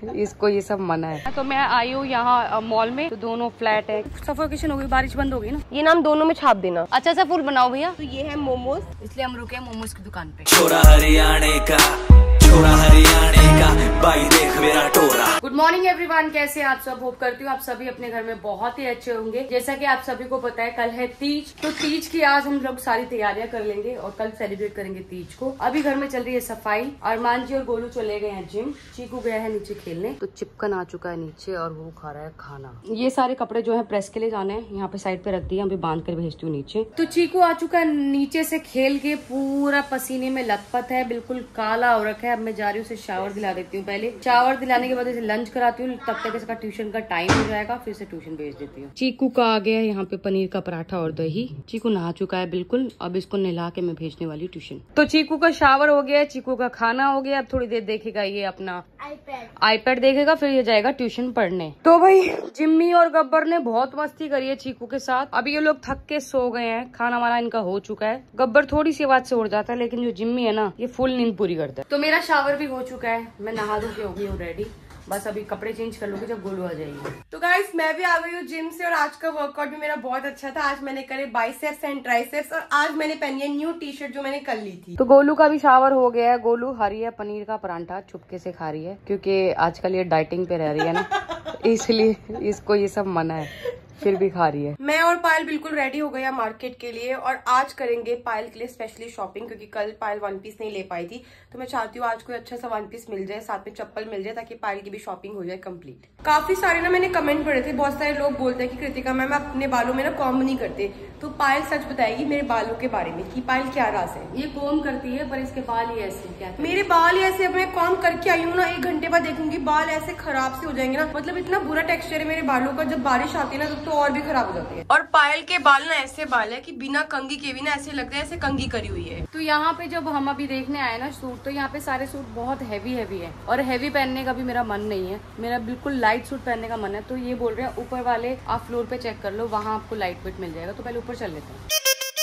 इसको ये सब मना है। तो मैं आई हूँ यहाँ मॉल में, तो दोनों फ्लैट है। सफोकेशन हो गई, बारिश बंद हो गई ना। ये नाम दोनों में छाप देना। अच्छा सा फूल बनाओ भैया। तो ये है मोमोज, इसलिए हम रुके हैं मोमोज की दुकान पे। छोरा हरियाणा का, छोरा हरियाणा का, भाई देख मेरा टोरा। गुड मॉर्निंग एवरीवन, कैसे आप सब? होप करती हूँ आप सभी अपने घर में बहुत ही अच्छे होंगे। जैसा कि आप सभी को पता है कल है तीज, तो तीज की आज हम लोग सारी तैयारियां कर लेंगे और कल सेलिब्रेट करेंगे तीज को। अभी घर में चल रही है सफाई। अरमान जी और गोलू चले गए हैं जिम, चीकू गया है नीचे खेलने, तो चिपकन आ चुका है नीचे और वो खा रहा है खाना। ये सारे कपड़े जो है प्रेस के लिए जाने हैं, यहाँ पे साइड पे रख दिए, अभी बांध कर भेजती हूँ नीचे। तो चीकू आ चुका है नीचे से खेल के, पूरा पसीने में लथपथ है, बिल्कुल काला हो रखा है। अब मैं जा रही हूँ उसे शावर दिला देती हूँ। पहले शावर दिलाने के बाद इसे लंच कराती हूँ, तब तक इसका ट्यूशन का टाइम हो जाएगा, फिर से ट्यूशन भेज देती हूँ। चीकू का आ गया है यहाँ पे पनीर का पराठा और दही। चीकू नहा चुका है बिल्कुल, अब इसको नहला के मैं भेजने वाली ट्यूशन। तो चीकू का शावर हो गया, चीकू का खाना हो गया। अब थोड़ी देर देखेगा ये अपना आईपैड देखेगा, फिर ये जाएगा ट्यूशन पढ़ने। तो भाई जिम्मी और गब्बर ने बहुत मस्ती करी है चीकू के साथ। अभी ये लोग थक के सो गए हैं, खाना वाना इनका हो चुका है। गब्बर थोड़ी सी आवाज से उड़ जाता है, लेकिन जो जिम्मी है ना, ये फुल नींद पूरी करता है। तो मेरा शावर भी हो चुका है, मैं नहा धो के हो गई हूँ रेडी। बस अभी कपड़े चेंज कर लूंगी जब गोलू आ जाएगी। तो गाइस मैं भी आ गई हूँ जिम से और आज का वर्कआउट भी मेरा बहुत अच्छा था। आज मैंने करे बाइसेप्स एंड ट्राइसेप्स और आज मैंने पहनी है न्यू टी शर्ट जो मैंने कल ली थी। तो गोलू का भी शावर हो गया है। गोलू हरी है पनीर का परांठा, चुपके से खा रही है क्योंकि आजकल ये डाइटिंग पे रह रही है ना, इसलिए इसको ये सब मना है, फिर भी खा रही है। मैं और पायल बिल्कुल रेडी हो गया मार्केट के लिए और आज करेंगे पायल के लिए स्पेशली शॉपिंग, क्योंकि कल पायल वन पीस नहीं ले पाई थी। तो मैं चाहती हूँ आज कोई अच्छा सा वन पीस मिल जाए, साथ में चप्पल मिल जाए, ताकि पायल की भी शॉपिंग हो जाए कंप्लीट। काफी सारे ना मैंने कमेंट पढ़े थे, बहुत सारे लोग बोलते हैं कि कृतिका मैम अपने बालों में ना कॉम्ब नहीं करते। तो पायल सच बताएगी मेरे बालों के बारे में कि पायल क्या राज है। ये कॉम्ब करती है पर इसके बाल ही ऐसे क्या? मेरे बाल ही ऐसे, अब मैं कॉम्ब करके आई हूँ ना, 1 घंटे बाद देखूंगी बाल ऐसे खराब से हो जाएंगे ना, मतलब इतना बुरा टेक्सचर है मेरे बालों का। जब बारिश आती है ना तो और भी खराब हो जाते हैं। और पायल के बाल ना ऐसे बाल है कि बिना कंघी के भी ना ऐसे लगते हैं ऐसे कंघी करी हुई है। तो यहाँ पे जब हम अभी देखने आए ना सूट, तो यहाँ पे सारे सूट बहुत हैवी है और हैवी पहनने का भी मेरा मन नहीं है। मेरा बिल्कुल लाइट सूट पहनने का मन है। तो ये बोल रहे हैं ऊपर वाले आप फ्लोर पे चेक कर लो, वहाँ आपको लाइट वेट मिल जाएगा। तो पहले ऊपर चल लेते हैं।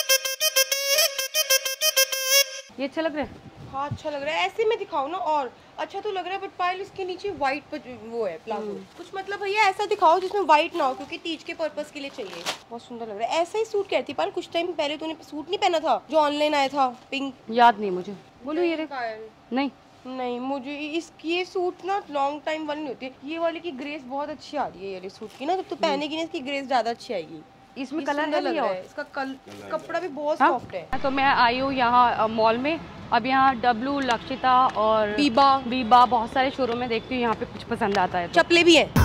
ये अच्छा लग रहा है? हाँ अच्छा लग रहा है, ऐसे मैं दिखाऊं ना और अच्छा तो लग रहा है। बट पायल इसके नीचे व्हाइट वो है प्लाजो, कुछ मतलब भैया ऐसा दिखाओ जिसमें व्हाइट ना हो, क्योंकि तीज के पर्पस के लिए चाहिए। बहुत सुंदर लग रहा है। ऐसा ही सूट कहती पायल, कुछ टाइम पहले तूने सूट नहीं पहना था जो ऑनलाइन आया था पिंक? याद नहीं मुझे। बोलो ये देख। नहीं मुझे इसकी ये सूट ना लॉन्ग टाइम वाली नहीं होती, ये वाली की ग्रेस बहुत अच्छी आ रही है ये सूट की ना। जब तू पहनेगी ना इसकी ग्रेस ज्यादा अच्छी आएगी। इसमें कलर है, लग रहा है इसका कपड़ा भी बहुत सॉफ्ट है। तो मैं आई हूँ यहाँ मॉल में। अब यहाँ डब्लू, लक्षिता और बीबा बहुत सारे शोरूम में देखती हूँ, यहाँ पे कुछ पसंद आता है। चप्पलें भी है।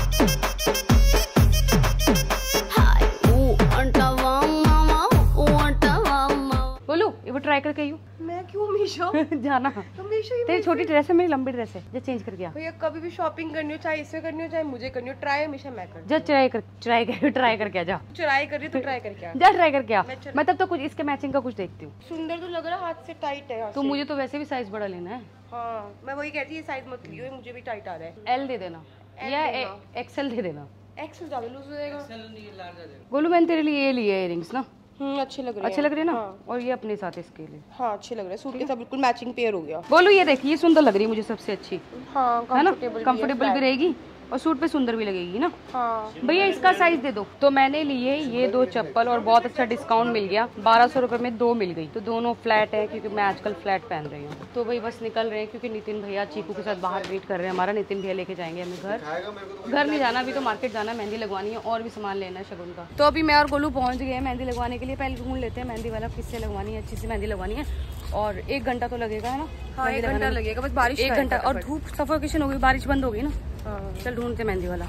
बोलो ये वो ट्राई करके आयु। मैं क्यों हमेशा जाना हमेशा तेरी छोटी ड्रेस है, मेरी लंबी ड्रेस है, जो चेंज कर गया। भैया कभी भी शॉपिंग करनी हो, चाहे इससे करनी हो चाहे मुझे करनी हो, ट्राई हमेशा मैं करती हूँ। जा ट्राई करके आ जा। ट्राई कर रही तो ट्राई करके आ जा, ट्राई करके आ। मैं तब तो कुछ इसके मैचिंग का कुछ देखती हूँ। सुंदर तो लग रहा है, हाथ से टाइट है। तो मुझे तो वैसे भी साइज बड़ा लेना है। हाँ मैं वही कहती है साइज मत लियो, मुझे भी टाइट आ रहा है। एल दे देना या एक्सएल दे देना। एक्सेल ज्यादा लूज हो जाएगा। गोलू मैंने तेरे लिए ये लिए इयररिंग्स ना, अच्छे लग रहे हैं ना। हाँ। और ये अपने साथ इसके लिए हाँ अच्छे लग रहे हैं, सूट के साथ बिल्कुल मैचिंग पेयर हो गया। बोलो ये देखिए, ये सुंदर लग रही है मुझे सबसे अच्छी। हाँ है ना, कंफर्टेबल भी रहेगी और सूट पे सुंदर भी लगेगी ना। हाँ भैया इसका साइज दे दो। तो मैंने लिए ये 2 चप्पल और बहुत अच्छा डिस्काउंट मिल गया, 1200 रुपए में 2 मिल गई। तो दोनों फ्लैट है क्योंकि मैं आजकल फ्लैट पहन रही हूँ। तो भाई बस निकल रहे हैं क्योंकि नितिन भैया चीकू के साथ बाहर वेट कर रहे हैं हमारा। नितिन भैया लेके जाएंगे हमें घर नहीं जाना, अभी तो मार्केट जाना है, मेहंदी लगवानी है और भी सामान लेना है शगुन का। तो अभी मैं और गोलू पहुंच गए हैं मेहंदी लगवाने के लिए। पहले ढूंढ लेते हैं मेहंदी वाला, किससे लगवानी है, अच्छी सी मेहंदी लगवानी है। और 1 घंटा तो लगेगा है ना। हाँ 1 घंटा लगेगा, बस बारिश 1 घंटा और धूप सफोकेशन हो गई, बारिश बंद हो गई ना। चल ढूंढते मेहंदी वाला।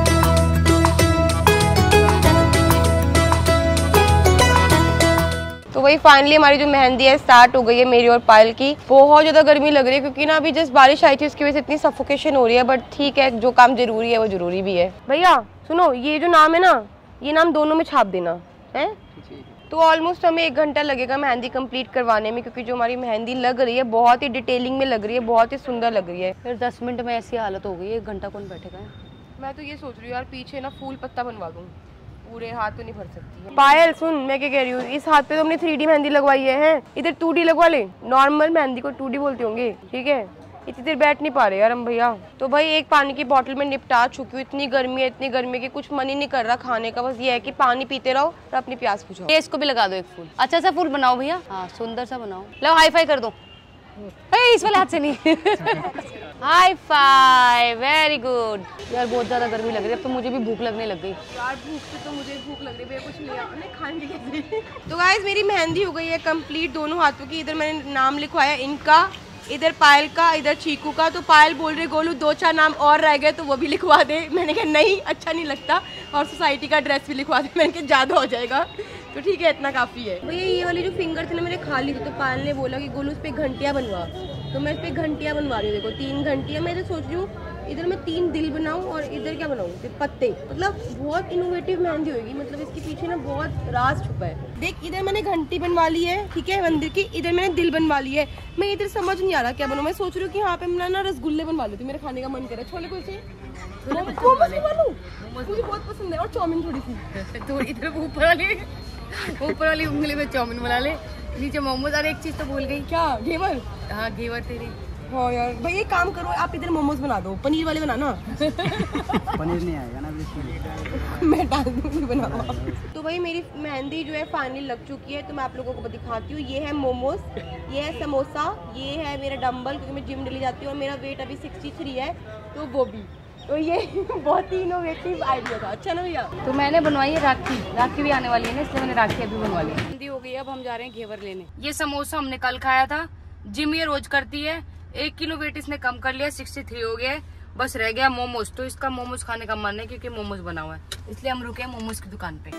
तो वही फाइनली हमारी जो मेहंदी है स्टार्ट हो गई है मेरी और पायल की। बहुत ज्यादा गर्मी लग रही है क्योंकि ना अभी जस्ट बारिश आई थी, उसकी वजह से इतनी सफोकेशन हो रही है। बट ठीक है, जो काम जरूरी है वो जरूरी भी है। भैया सुनो, ये जो नाम है ना, ये नाम दोनों में छाप देना है। तो ऑलमोस्ट हमें 1 घंटा लगेगा मेहंदी कंप्लीट करवाने में, क्योंकि जो हमारी मेहंदी लग रही है बहुत ही डिटेलिंग में लग रही है, बहुत ही सुंदर लग रही है। फिर 10 मिनट में ऐसी हालत हो गई है, 1 घंटा कौन बैठेगा। मैं तो ये सोच रही हूँ यार, पीछे ना फूल पत्ता बनवा दूँ, पूरे हाथ तो नहीं भर सकती है। पायल सुन, मैं क्या कह रही हूँ, इस हाथ पे तो हमने 3D मेहंदी लगवाई है, इधर 2D लगवा ले। नॉर्मल मेहंदी को 2D बोलते होंगे, ठीक है। इतनी देर बैठ नहीं पा रहे यार हम भैया। तो भाई एक पानी की बोतल में निपटा चुकी हूँ। इतनी गर्मी है कि कुछ मन ही नहीं कर रहा खाने का। बस ये है कि पानी पीते रहो और अपनी प्यास बुझाओ। ये इसको भी लगा दो एक फूल, अच्छा सा फूल बनाओ भैया। हाँ सुंदर सा बनाओ। लो हाई फाई कर दो। इस वाले हाथ से नहीं। High five, very good. यार बहुत ज्यादा गर्मी लग रही है, अब तो मुझे भी भूख लगने लग गई यार। भूख तो मुझे भूख लग रही है, कुछ ले आपने खाने कैसे। तो गाइस मेरी मेहंदी हो गई है कंप्लीट दोनों हाथों की। इधर मैंने नाम लिखवाया इनका, इधर पायल का, इधर चीकू का। तो पायल बोल रहे गोलू 2-4 नाम और रह गए तो वो भी लिखवा दे। मैंने कहा नहीं अच्छा नहीं लगता, और सोसाइटी का ड्रेस भी लिखवा दे। मैंने कहा ज़्यादा हो जाएगा, तो ठीक है इतना काफ़ी है। भैया ये वाली जो फिंगर थे ना मेरे खाली थे, तो पायल ने बोला कि गोलू उस पर घंटियाँ बनवा। तो मैं इस पर घंटियाँ बनवा रही हूँ। देखो 3 घंटियाँ। मैं सोच रही हूँ इधर मैं 3 दिल बनाऊँ और इधर क्या बनाऊँ, पत्ते। मतलब बहुत इनोवेटिव मेहंदी होगी। मतलब इसके पीछे ना बहुत राज छुपा है। देख इधर मैंने घंटी बनवा ली है, ठीक है मंदिर की। इधर मैंने दिल बनवा ली है। मैं इधर समझ नहीं आ रहा क्या बनाऊँ। मैं सोच रही हूँ कि यहाँ पे मैं ना रसगुल्ले बनवा लेती हूँ। मेरे खाने का मन करे। छोले कुलचे मुझे बहुत पसंद है, और चाउमीन थोड़ी सी। तो इधर ऊपर वाली उंगली में चाउमीन बना ले, नीचे मोमोज। अरे एक चीज तो भूल गई। क्या घेवर? हाँ घेवर तेरी। हाँ यार भाई एक काम करो, आप इधर मोमोज बना दो, पनीर वाले बनाना। पनीर नहीं आएगा ना मैं डाल दूंगी बनाओ। तो भाई मेरी मेहंदी जो है फाइनली लग चुकी है। तो मैं आप लोगों को दिखाती हूँ। ये है मोमोज, ये है समोसा, ये है मेरा डंबल क्योंकि मैं जिम डेली जाती हूँ और मेरा वेट अभी 63 है, तो वो भी। तो ये बहुत ही इनोवेटिव आइडिया था। अच्छा ना भैया? तो मैंने बनवाई है राखी भी आने वाली है ना, इसलिए मैंने राखी अभी बनवा ली। हिंदी हो गई। अब हम जा रहे हैं घेवर लेने। ये समोसा हमने कल खाया था। जिम ये रोज करती है। 1 किलो वेट इसने कम कर लिया, 63 हो गया है। बस रह गया मोमोज। तो इसका मोमोज खाने का मन है क्योंकि मोमोज बना हुआ है, इसलिए हम रुके हैं मोमोज की दुकान पे।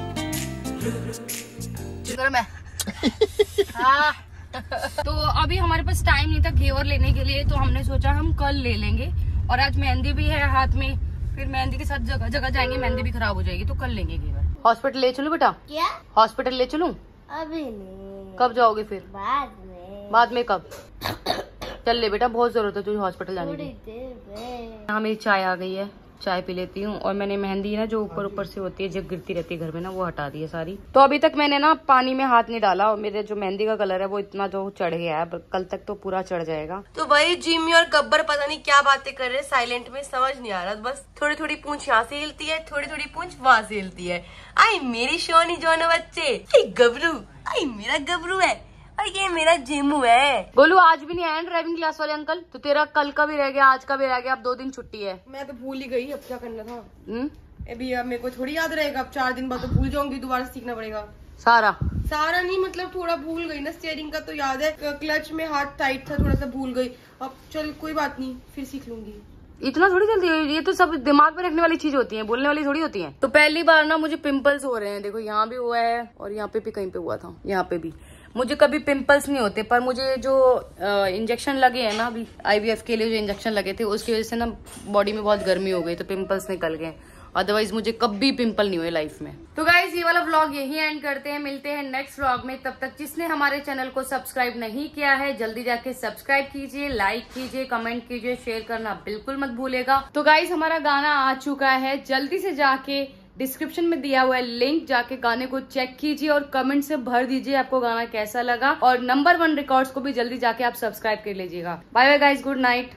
हाँ। तो अभी हमारे पास टाइम नहीं था घेवर लेने के लिए, तो हमने सोचा हम कल ले लेंगे। और आज मेहंदी भी है हाथ में, फिर मेहंदी के साथ जगह जगह जाएंगे, मेहंदी भी खराब हो जाएगी, तो कल लेंगे घेवर। हॉस्पिटल ले चलूं बेटा? क्या हॉस्पिटल ले चलूं? अभी नहीं। कब जाओगे फिर? बाद में कब? चल ले बेटा, बहुत जरूरत है तुझे हॉस्पिटल जाने की। यहाँ मेरी चाय आ गई है, चाय पी लेती हूँ। और मैंने मेहंदी ना जो ऊपर से होती है, जो गिरती रहती है घर में ना, वो हटा दी है सारी। तो अभी तक मैंने ना पानी में हाथ नहीं डाला, और मेरे जो मेहंदी का कलर है वो इतना जो चढ़ गया है, कल तक तो पूरा चढ़ जाएगा। तो भाई जिमी और गब्बर पता नहीं क्या बातें कर रहे हैं साइलेंट में, समझ नहीं आ रहा। बस थोड़ी थोड़ी पूंछ यहाँ से हिलती है, थोड़ी थोड़ी पूंछ वहां से हिलती है। आई मेरी शोनी जोनो बच्चे, गबरू, आई मेरा गबरू है, और ये मेरा जिमू है। गोलू आज भी नहीं आए ड्राइविंग क्लास वाले अंकल? तो तेरा कल का भी रह गया, आज का भी रह गया, अब 2 दिन छुट्टी है। मैं तो भूल ही गई, अब क्या करना था। अभी अब मेरे को थोड़ी याद रहेगा, अब 4 दिन बाद तो भूल जाऊंगी, दोबारा सीखना पड़ेगा। सारा नहीं, मतलब थोड़ा भूल गई ना। स्टीयरिंग का तो याद है, क्लच में हाथ टाइट था, थोड़ा सा भूल गई। अब चल कोई बात नहीं, फिर सीख लूंगी। इतना थोड़ी जल्दी है, ये तो सब दिमाग में रखने वाली चीज होती है, बोलने वाली थोड़ी होती है। तो पहली बार ना मुझे पिंपल्स हो रहे हैं। देखो यहाँ भी हुआ है, और यहाँ पे भी कहीं पे हुआ था, यहाँ पे भी। मुझे कभी पिंपल्स नहीं होते, पर मुझे जो इंजेक्शन लगे हैं ना अभी IVF के लिए, जो इंजेक्शन लगे थे उसकी वजह से ना बॉडी में बहुत गर्मी हो गई, तो पिंपल्स निकल गए। अदरवाइज मुझे कभी पिंपल नहीं हुए लाइफ में। तो गाइज ये वाला व्लॉग यही एंड करते हैं, मिलते हैं नेक्स्ट व्लॉग में। तब तक जिसने हमारे चैनल को सब्सक्राइब नहीं किया है, जल्दी जाके सब्सक्राइब कीजिए, लाइक कीजिए, कमेंट कीजिए, शेयर करना बिल्कुल मत भूलेगा। तो गाइज हमारा गाना आ चुका है, जल्दी से जाके डिस्क्रिप्शन में दिया हुआ है लिंक, जाके गाने को चेक कीजिए और कमेंट से भर दीजिए आपको गाना कैसा लगा। और नंबर 1 रिकॉर्ड्स को भी जल्दी जाके आप सब्सक्राइब कर लीजिएगा। Bye bye guys, good night.